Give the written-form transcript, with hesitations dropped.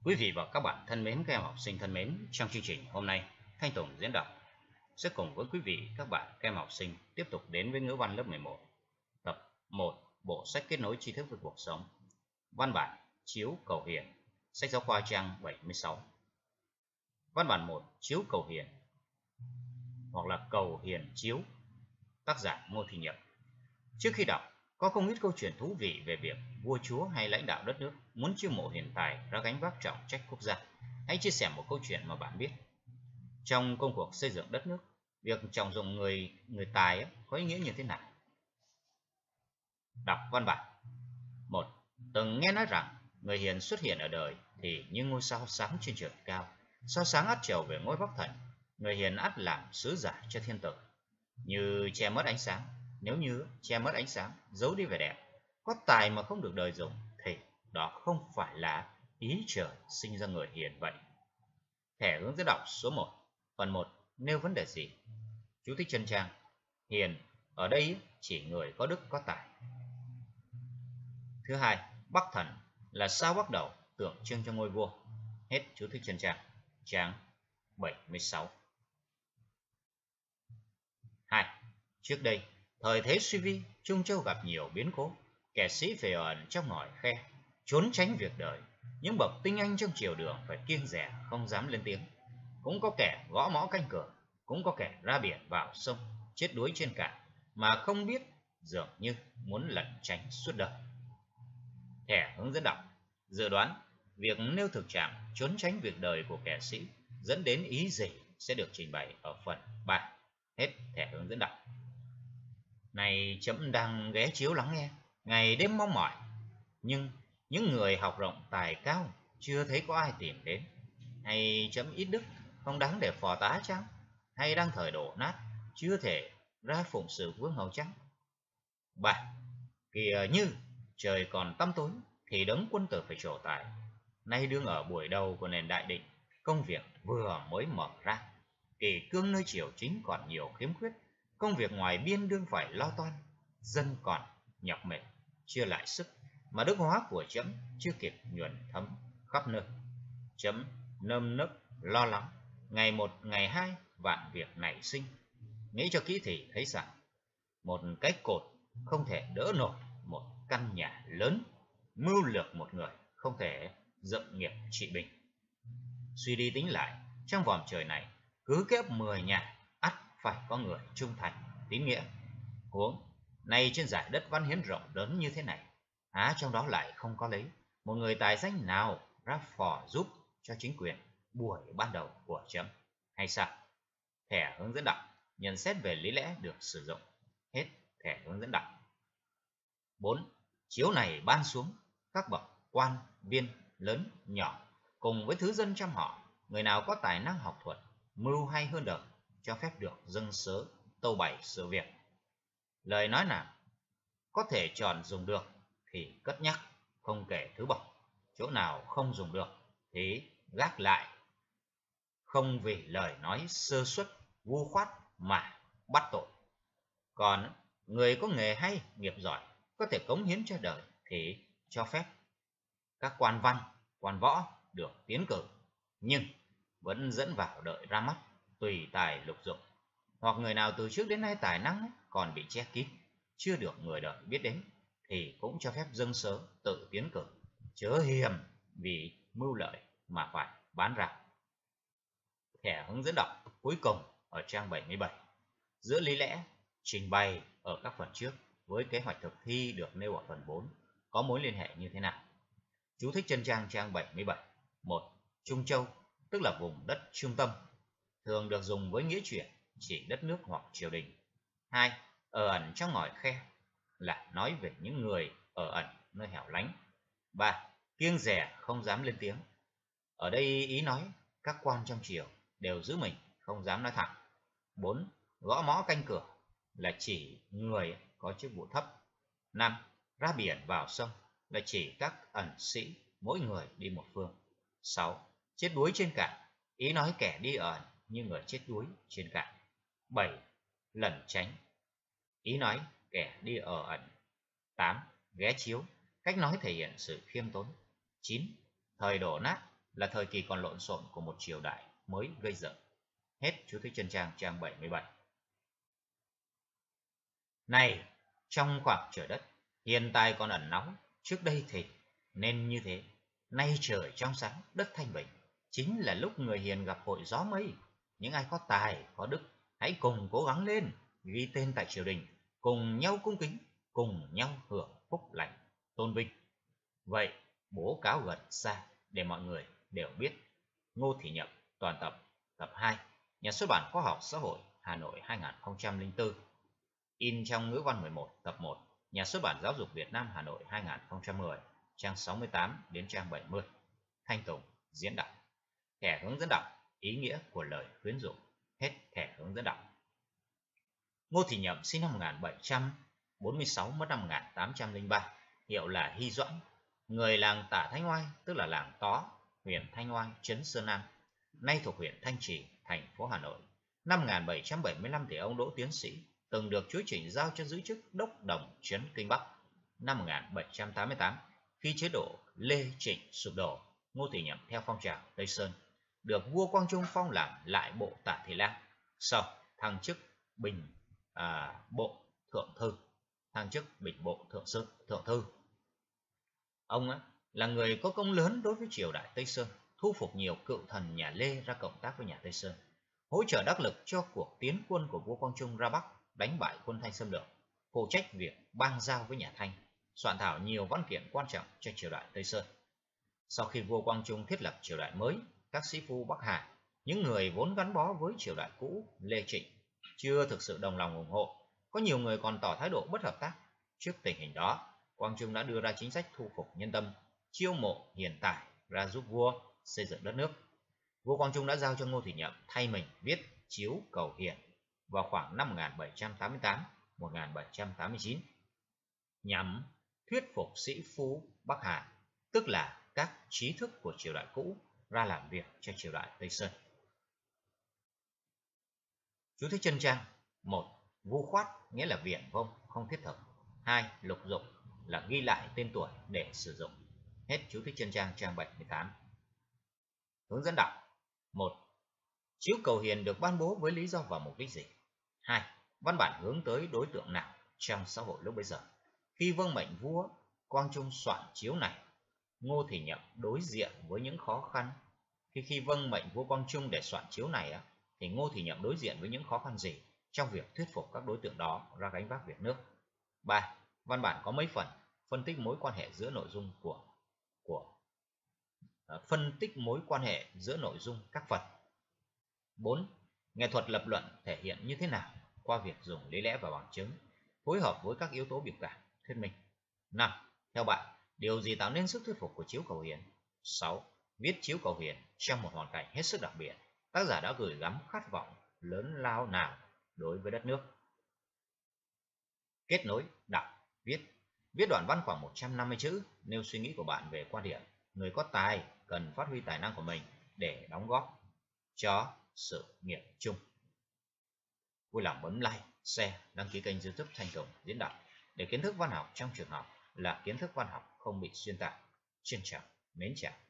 Quý vị và các bạn thân mến, các em học sinh thân mến, trong chương trình hôm nay, Thanh Tùng diễn đọc sẽ cùng với quý vị, các bạn, các em học sinh tiếp tục đến với ngữ văn lớp 11, tập 1, bộ sách kết nối tri thức với cuộc sống, văn bản Chiếu Cầu Hiền, sách giáo khoa trang 76. Văn bản 1, Chiếu Cầu Hiền hoặc là Cầu Hiền Chiếu, tác giả Ngô Thị Nhậm. Trước khi đọc, có không ít câu chuyện thú vị về việc vua chúa hay lãnh đạo đất nước muốn chiêu mộ hiền tài ra gánh vác trọng trách quốc gia. Hãy chia sẻ một câu chuyện mà bạn biết. Trong công cuộc xây dựng đất nước, việc trọng dụng người tài có ý nghĩa như thế nào? Đọc văn bản. 1. Từng nghe nói rằng người hiền xuất hiện ở đời thì như ngôi sao sáng trên trời cao, sao sáng ắt trèo về ngôi Bắc Thần. Người hiền ắt làm sứ giả cho thiên tử, như che mất ánh sáng. Nếu như che mất ánh sáng, giấu đi vẻ đẹp, có tài mà không được đời dùng, thì đó không phải là ý trời sinh ra người hiền vậy. Thẻ hướng dẫn đọc số 1, phần 1 nêu vấn đề gì? Chú thích chân trang. Hiền ở đây chỉ người có đức có tài. Thứ hai, Bắc Thần là sao bắc đầu tượng trưng cho ngôi vua. Hết chú thích chân trang, trang 76. 2. Trước đây, thời thế suy vi, Trung Châu gặp nhiều biến cố, kẻ sĩ phải ở ẩn trong ngòi khe, trốn tránh việc đời. Những bậc tinh anh trong triều đường phải kiêng dè, không dám lên tiếng. Cũng có kẻ gõ mõ canh cửa, cũng có kẻ ra biển vào sông, chết đuối trên cạn, mà không biết, dường như muốn lẩn tránh suốt đời. Thẻ hướng dẫn đọc dự đoán việc nêu thực trạng trốn tránh việc đời của kẻ sĩ dẫn đến ý gì sẽ được trình bày ở phần 3. Hết thẻ hướng dẫn đọc. Này chấm đang ghé chiếu lắng nghe, ngày đêm mong mỏi, nhưng những người học rộng tài cao chưa thấy có ai tìm đến. Hay chấm ít đức, không đáng để phò tá chăng? Hay đang thời đổ nát, chưa thể ra phụng sự vương hầu chăng? 3. Kìa như trời còn tăm tối thì đấng quân tử phải trổ tài. Nay đương ở buổi đầu của nền đại định, công việc vừa mới mở ra, kỷ cương nơi triều chính còn nhiều khiếm khuyết, công việc ngoài biên đương phải lo toan, dân còn nhọc mệt chưa lại sức, mà đức hóa của chấm chưa kịp nhuần thấm khắp nơi. Chấm nơm nớp lo lắng, ngày một ngày hai vạn việc nảy sinh. Nghĩ cho kỹ thì thấy rằng một cái cột không thể đỡ nổi một căn nhà lớn, mưu lược một người không thể dựng nghiệp trị bình. Suy đi tính lại, trong vòm trời này cứ kép 10 nhà ắt phải có người trung thành tín nghĩa. Huống nay trên giải đất văn hiến rộng lớn như thế này, há trong đó lại không có lấy một người tài danh nào ra phò giúp cho chính quyền buổi ban đầu của chấm hay sao? Thẻ hướng dẫn đọc nhận xét về lý lẽ được sử dụng. Hết thẻ hướng dẫn đọc. 4. Chiếu này ban xuống, các bậc quan viên lớn nhỏ cùng với thứ dân trong họ, người nào có tài năng học thuật, mưu hay hơn đời, cho phép được dâng sớ tâu bày sự việc. Lời nói nào có thể chọn dùng được thì cất nhắc, không kể thứ bậc. Chỗ nào không dùng được thì gác lại, không vì lời nói sơ suất vu khoát mà bắt tội. Còn người có nghề hay nghiệp giỏi, có thể cống hiến cho đời thì cho phép. Các quan văn, quan võ được tiến cử, nhưng vẫn dẫn vào đợi ra mắt, tùy tài lục dụng. Hoặc người nào từ trước đến nay tài năng còn bị che kín, chưa được người đời biết đến, thì cũng cho phép dâng sớ tự tiến cử, chớ hiềm vì mưu lợi mà phải bán ra. Thẻ hướng dẫn đọc cuối cùng ở trang 77. Giữa lý lẽ trình bày ở các phần trước với kế hoạch thực thi được nêu ở phần 4 có mối liên hệ như thế nào? Chú thích chân trang trang 77. 1. Trung Châu tức là vùng đất trung tâm, thường được dùng với nghĩa chuyển chỉ đất nước hoặc triều đình. 2. Ở ẩn trong ngòi khe là nói về những người ở ẩn nơi hẻo lánh. 3. Kiêng dè không dám lên tiếng. Ở đây ý nói các quan trong triều đều giữ mình, không dám nói thẳng. 4. Gõ mõ canh cửa là chỉ người có chức vụ thấp. 5. Ra biển vào sông là chỉ các ẩn sĩ, mỗi người đi một phương. 6. Chết đuối trên cạn, ý nói kẻ đi ẩn như người chết đuối trên cạn. 7. Lẩn tránh, ý nói kẻ đi ở ẩn. 8. Ghé chiếu, cách nói thể hiện sự khiêm tốn. 9. Thời đổ nát là thời kỳ còn lộn xộn của một triều đại mới gây dựng. Hết chú thích chân trang trang 77. Này, trong khoảng trời đất, hiện tại còn ẩn náu, trước đây thì nên như thế. Nay trời trong sáng, đất thanh bình, chính là lúc người hiền gặp hội gió mây. Những ai có tài, có đức, hãy cùng cố gắng lên, ghi tên tại triều đình, cùng nhau cung kính, cùng nhau hưởng phúc lành, tôn vinh. Vậy, bố cáo gần xa để mọi người đều biết. Ngô Thì Nhậm, toàn tập, tập 2, Nhà xuất bản Khoa học Xã hội, Hà Nội 2004. In trong ngữ văn 11, tập 1, Nhà xuất bản Giáo dục Việt Nam, Hà Nội 2010, trang 68 đến trang 70. Thanh Tùng, diễn đọc. Thẻ hướng dẫn đọc, ý nghĩa của lời khuyến dụ. Hết thẻ hướng dẫn đọc. Ngô Thì Nhậm sinh năm 1746, mất năm 1803, hiệu là Hy Doãn, người làng Tả Thanh Oai, tức là làng Tó, huyện Thanh Oai, trấn Sơn Nam, nay thuộc huyện Thanh Trì, thành phố Hà Nội. Năm 1775 thì ông đỗ tiến sĩ, từng được Chúa Trịnh giao cho giữ chức đốc đồng trấn Kinh Bắc. Năm 1788, khi chế độ Lê Trịnh sụp đổ, Ngô Thì Nhậm theo phong trào Tây Sơn, được vua Quang Trung phong làm lại bộ Tả Thị Lang, sau thăng chức bộ thượng thư, thượng thư. Ông là người có công lớn đối với triều đại Tây Sơn, thu phục nhiều cựu thần nhà Lê ra cộng tác với nhà Tây Sơn, hỗ trợ đắc lực cho cuộc tiến quân của vua Quang Trung ra Bắc đánh bại quân Thanh xâm lược, phụ trách việc bang giao với nhà Thanh, soạn thảo nhiều văn kiện quan trọng cho triều đại Tây Sơn. Sau khi vua Quang Trung thiết lập triều đại mới, các sĩ phu Bắc Hà, những người vốn gắn bó với triều đại cũ Lê Trịnh, chưa thực sự đồng lòng ủng hộ, có nhiều người còn tỏ thái độ bất hợp tác. Trước tình hình đó, Quang Trung đã đưa ra chính sách thu phục nhân tâm, chiêu mộ hiền tài ra giúp vua xây dựng đất nước. Vua Quang Trung đã giao cho Ngô Thì Nhậm thay mình viết chiếu cầu hiền vào khoảng năm 1788-1789, nhằm thuyết phục sĩ phu Bắc Hà, tức là các trí thức của triều đại cũ, ra làm việc cho triều đại Tây Sơn. Chú thích chân trang. 1. Vu khoát nghĩa là viển vông, không thiết thực. 2. Lục dụng là ghi lại tên tuổi để sử dụng. Hết chú thích chân trang trang 78. Hướng dẫn đọc. 1. Chiếu cầu hiền được ban bố với lý do và mục đích gì? 2. Văn bản hướng tới đối tượng nào trong xã hội lúc bấy giờ? Khi vâng mệnh vua Quang Trung soạn chiếu này, Ngô Thì Nhậm đối diện với những khó khăn. Khi vâng mệnh vua Quang Trung để soạn chiếu này thì Ngô Thì Nhậm đối diện với những khó khăn gì trong việc thuyết phục các đối tượng đó ra gánh vác việc nước? 3. Văn bản có mấy phần phân tích mối quan hệ giữa nội dung các phần. 4. Nghệ thuật lập luận thể hiện như thế nào qua việc dùng lý lẽ và bằng chứng, phối hợp với các yếu tố biểu cảm, thuyết minh. 5. Theo bạn, điều gì tạo nên sức thuyết phục của chiếu cầu hiền? 6. Viết chiếu cầu hiền trong một hoàn cảnh hết sức đặc biệt, tác giả đã gửi gắm khát vọng lớn lao nào đối với đất nước? Kết nối, đọc, viết. Viết đoạn văn khoảng 150 chữ, nêu suy nghĩ của bạn về quan điểm người có tài cần phát huy tài năng của mình để đóng góp cho sự nghiệp chung. Vui lòng bấm like, share, đăng ký kênh YouTube Thanh Tùng diễn đọc để kiến thức văn học trong trường học là kiến thức văn học không bị xuyên tạc. Trân trọng, mến chào.